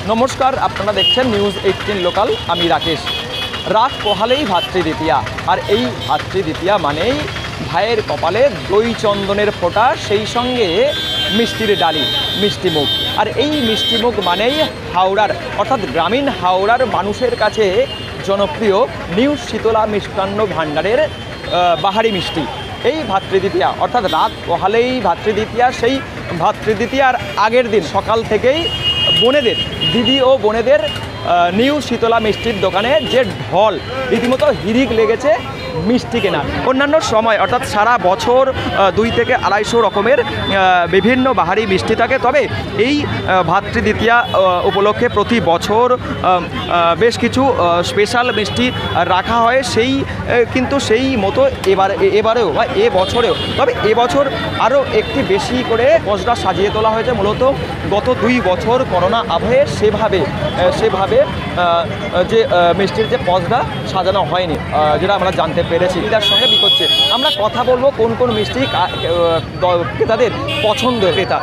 নমস্কার, আপনারা দেখছেন নিউজ 18 লোকাল। আমি রাকেশ। রাত পোহালেই ভাতৃদ্বিতীয়া, আর এই ভাতৃদ্বিতীয়া মানেই ভাইয়ের কপালে দই চন্দনের ফোঁটা, সেই সঙ্গে মিষ্টির ডালি, মিষ্টিমুখ। আর এই মিষ্টিমুখ মানেই হাওড়ার অর্থাৎ গ্রামীণ হাওড়ার মানুষের কাছে জনপ্রিয় নিউ শীতলা মিষ্টান্ন ভাণ্ডারের বাহারি মিষ্টি। এই ভাতৃদ্বিতীয়া অর্থাৎ রাত পোহালেই ভাতৃদ্বিতীয়া, সেই ভাতৃদ্বিতীয়ার আগের দিন সকাল থেকেই বোনেদের, দিদি ও বোনেদের নিউ শীতলা মিষ্টির দোকানে যে ঢল, রীতিমতো হিড়িক লেগেছে মিষ্টি কেনার। অন্যান্য সময় অর্থাৎ সারা বছর 2 থেকে 250 রকমের বিভিন্ন বাহারি মিষ্টি থাকে, তবে এই ভাতৃদ্বিতীয়া উপলক্ষে প্রতি বছর বেশ কিছু স্পেশাল মিষ্টি রাখা হয়। সেই মতো এবারেও বা এবছরেও, তবে এবছর আরও একটি বেশি করে পসরা সাজিয়ে তোলা হয়েছে। মূলত গত 2 বছর করোনা আবহে সেভাবে যে মিষ্টির যে পসরা সাজানো হয়নি, যেটা আমরা জানতে পেরেছি। তার সঙ্গে বিকোচ্ছে আমরা কথা বলবো কোন কোন মিষ্টি ক্রেতাদের পছন্দের। ক্রেতা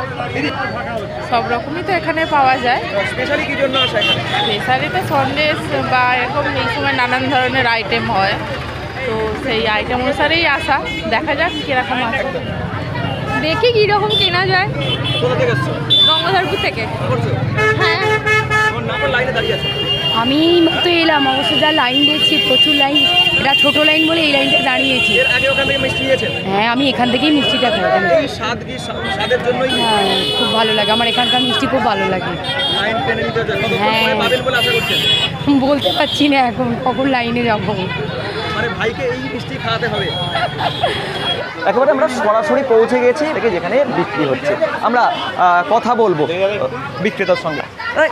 সব রকমই তো এখানে পাওয়া যায়। স্পেশালি কি জন্য আসা এখানে? স্পেশালি তো সন্দেশ বা এরকম এই সময় নানান ধরনের আইটেম হয়, তো সেই আইটেম অনুসারেই আসা। দেখা যাক কীরকম আসে, দেখি কীরকম কেনা যায়। কোথা থেকে এসছো? গঙ্গাধরপুর থেকে। হ্যাঁ, লাইনে দাঁড়িয়ে আছে। আমি তো এলাম, অবশ্য যা লাইন দেখছি প্রচুর লাইন। এটা ছোট লাইন বলে এই লাইনটা দাঁড়িয়েছি। এর আগে ওখান থেকে মিষ্টি নিয়েছেন? হ্যাঁ, আমি এখান থেকেই মিষ্টিটা খাই। এই স্বাদের জন্যই হ্যাঁ, খুব ভালো লাগে আমার এখানকার মিষ্টি, খুব ভালো লাগে। লাইন টেনে নিতে হচ্ছে। কতক্ষণ হ্যাঁ। পরে পাবেন বলে আশা করছেন? বলতে পারছি না এখন কখন লাইনে যাব। মানে ভাইকে এই মিষ্টি খাওয়াতে হবে। একেবারে আমরা সরাসরি পৌঁছে গেছি দেখে যেখানে বিক্রি হচ্ছে। আমরা কথা বলবো বিক্রেতার সঙ্গে।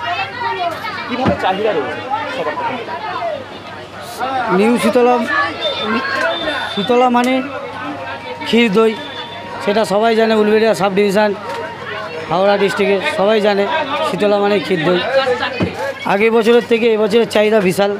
কীভাবে চাহিদা রয়েছে সবার? নিউ শীতলা মানে ক্ষীর দই, সেটা সবাই জানে। উলবেড়িয়া সাব ডিভিশন হাওড়া ডিস্ট্রিক্টে সবাই জানে শীতলা মানে ক্ষীর দই। আগের বছরের থেকে এবছরের চাহিদা বিশাল,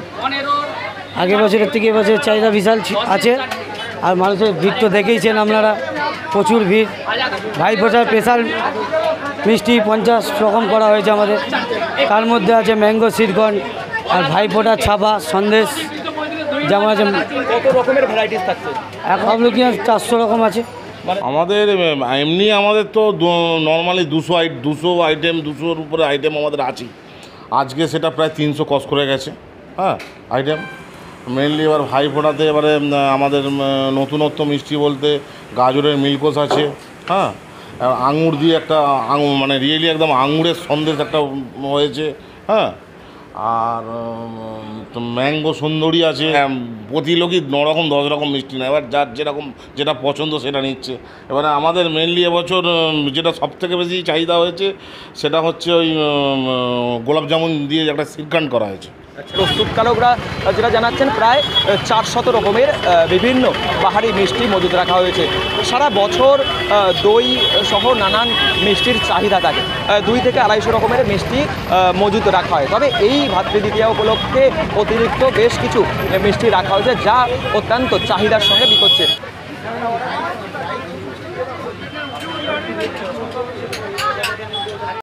আছে। আর মানুষের ভিড় তো দেখেইছেন আপনারা, প্রচুর ভিড়। ভাইফোঁটার স্পেশাল মিষ্টি 50 রকম করা হয়েছে আমাদের। তার মধ্যে আছে ম্যাঙ্গো শ্রীখণ্ড, আর ভাইফোঁটার ছাপা সন্দেশ, যেমন আছে। কত রকমের ভ্যারাইটিস থাকছে? এখন 400 রকম আছে আমাদের। এমনি আমাদের তো নর্মালি 200 আইটেম, 200-র উপরে আইটেম আমাদের আছে। আজকে সেটা প্রায় 300 ক্রস করে গেছে। হ্যাঁ, আইটেম মেনলি এবার ভাইফোঁটাতে এবারে আমাদের নতুনত্ব মিষ্টি বলতে গাজরের মিল্কোস আছে। হ্যাঁ, আঙুর দিয়ে একটা মানে রিয়েলি একদম আঙুরের সন্দেশ একটা হয়েছে। হ্যাঁ, আর ম্যাঙ্গো সুন্দরী আছে। প্রতি লোকই 9 রকম 10 রকম মিষ্টি না, এবার যার যেটা পছন্দ সেটা নিচ্ছে। এবারে আমাদের মেনলি এবছর যেটা সবথেকে বেশি চাহিদা হয়েছে সেটা হচ্ছে ওই গোলাপ জামুন দিয়ে একটা শ্রীখণ্ড করা হয়েছে। প্রস্তুতকারকরা যেটা জানাচ্ছেন, প্রায় 400 রকমের বিভিন্ন বাহারি মিষ্টি মজুদ রাখা হয়েছে। সারা বছর দই সহ নানান মিষ্টির চাহিদা থাকে। 2 থেকে 250 রকমের মিষ্টি মজুদ রাখা হয়, তবে এই ভাতৃদ্বিতীয়া উপলক্ষে অতিরিক্ত বেশ কিছু মিষ্টি রাখা হয়েছে, যা অত্যন্ত চাহিদার সঙ্গে বিকোচ্ছে।